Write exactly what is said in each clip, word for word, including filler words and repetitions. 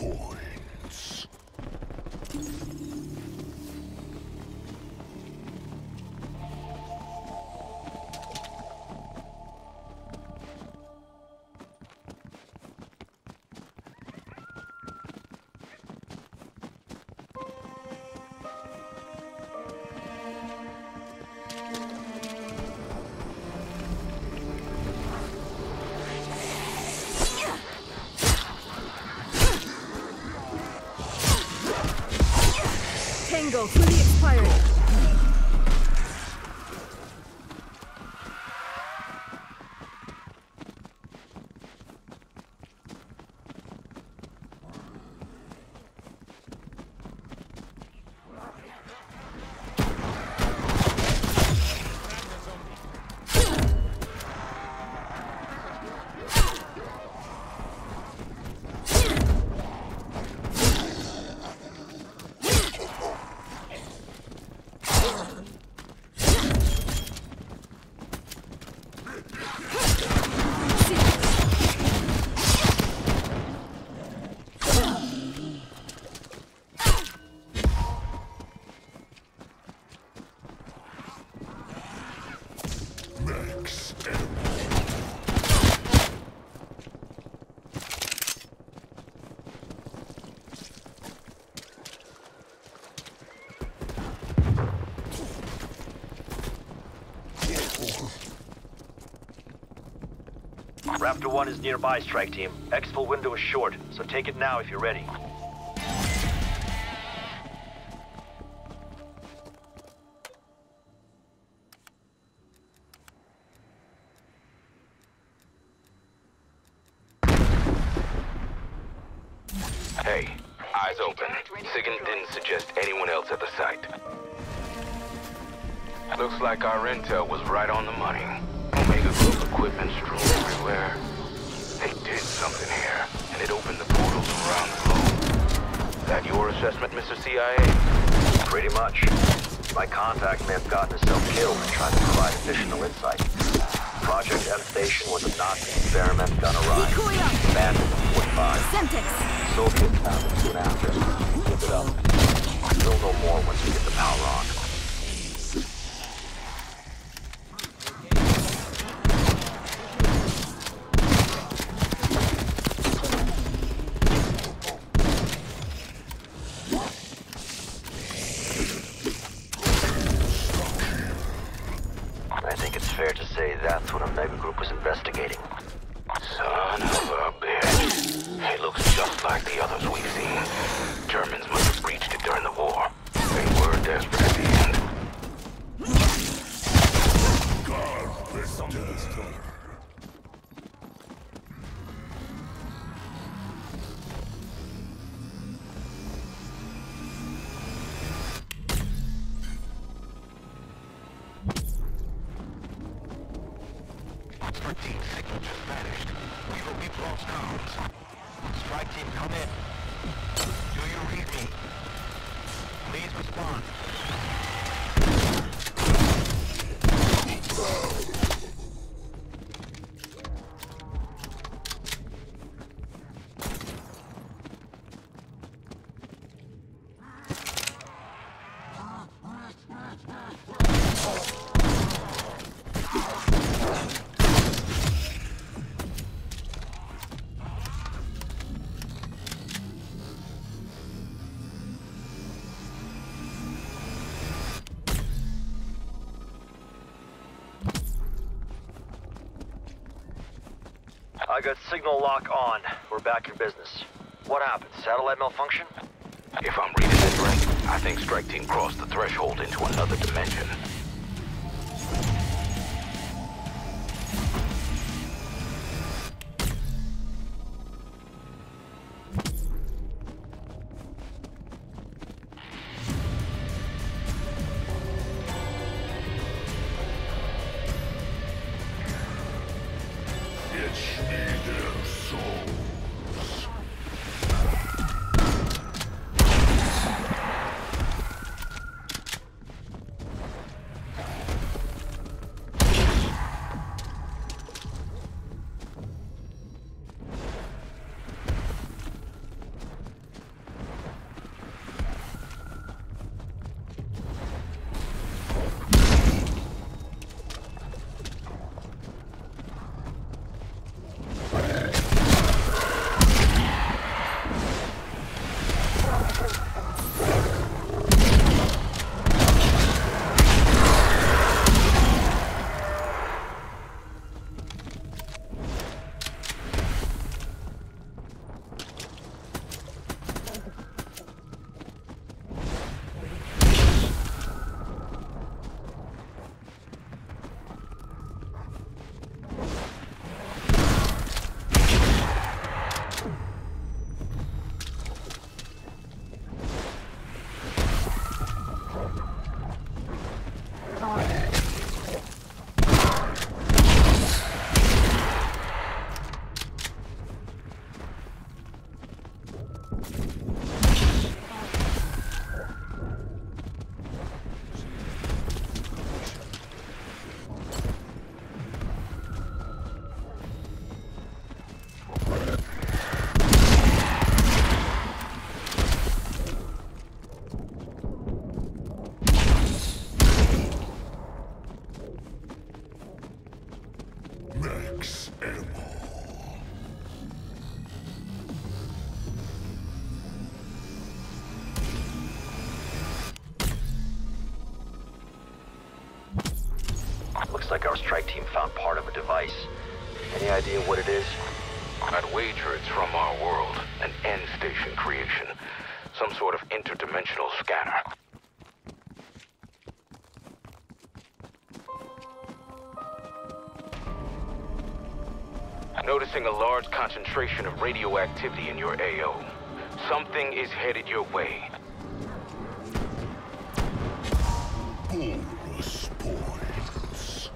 points. Tango fully expired. Raptor one is nearby, strike team. Exfil window is short, so take it now if you're ready. Hey, eyes open. Sigint didn't suggest anyone else at the site. Looks like our intel was right on the money. Omega Group equipment strewn everywhere. They did something here, and it opened the portals around the globe. Is that your assessment, Mister C I A? Pretty much. My contact may have gotten himself killed and tried to provide additional insight. Project M Station was a Nazi experiment done awry. Abandoned in forty-five. Semtex. Soviets found it soon after. Keep it up. We'll know more once we get the power on. I think it's fair to say that's what Omega Group was investigating. Son of a bitch. It looks just like the others we've seen. Germans must have breached it during the war. They were desperate at the end. thirteen signal just vanished. We hope we've lost comms. Strike team, come in. Do you read me? Please respond. I got signal lock on. We're back in business. What happened? Satellite malfunction? If I'm reading this right, I think Strike Team crossed the threshold into another dimension. Looks like our strike team found part of a device. Any idea what it is? I'd wager it's from our world, an end station creation. Some sort of interdimensional scanner. Noticing a large concentration of radioactivity in your A O. Something is headed your way. Bonus points.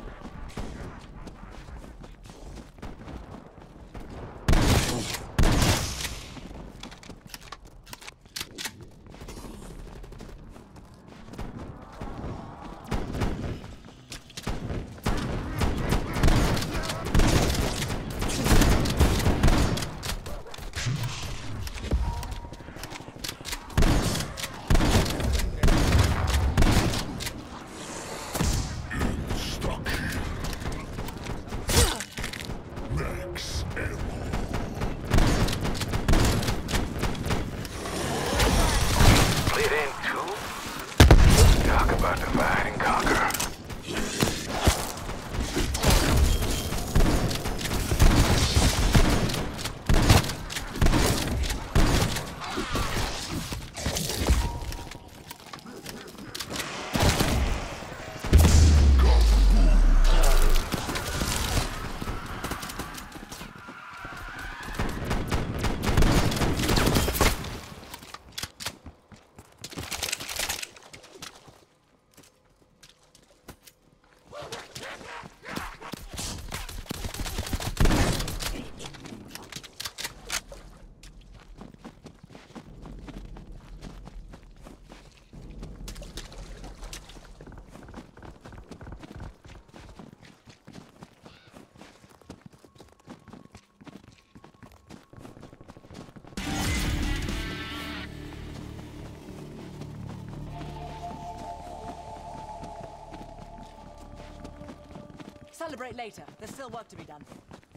Celebrate later. There's still work to be done.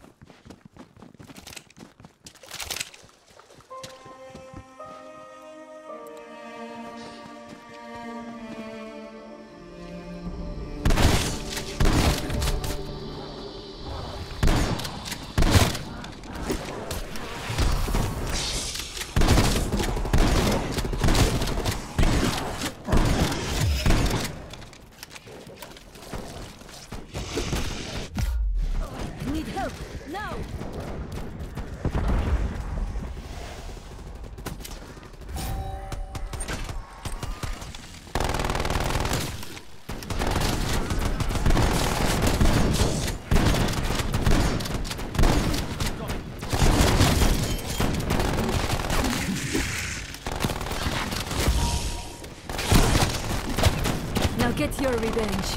Get your revenge.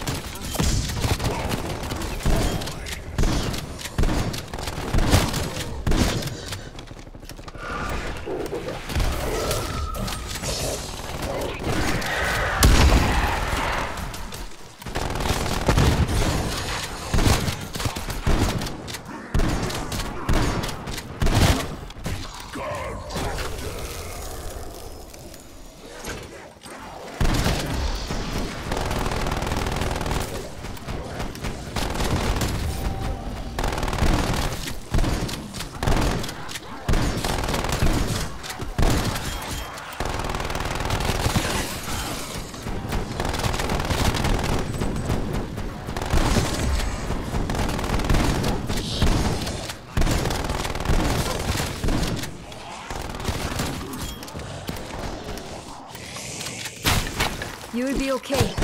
You will be okay.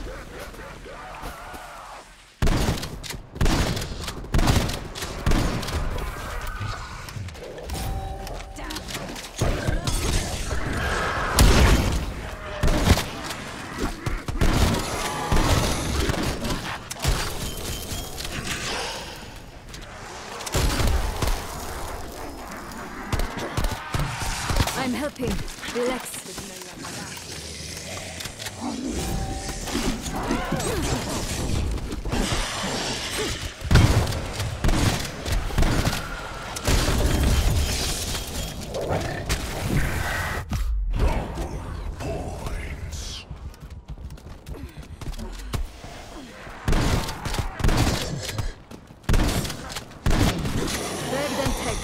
I'm helping. Relax. Points. Grab them tight.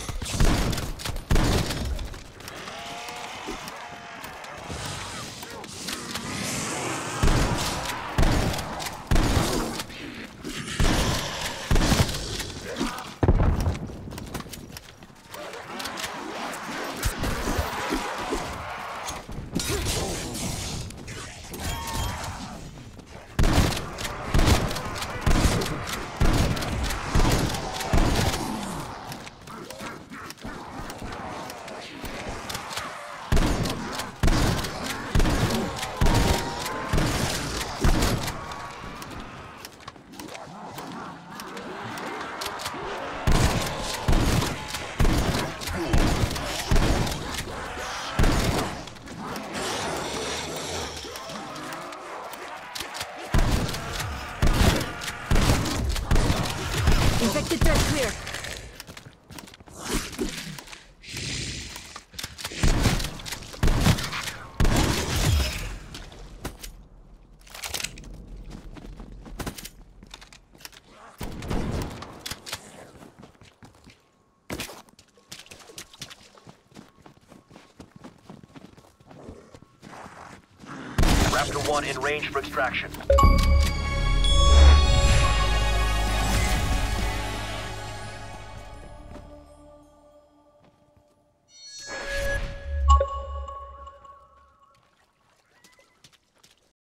Infected threat clear. Raptor one in range for extraction.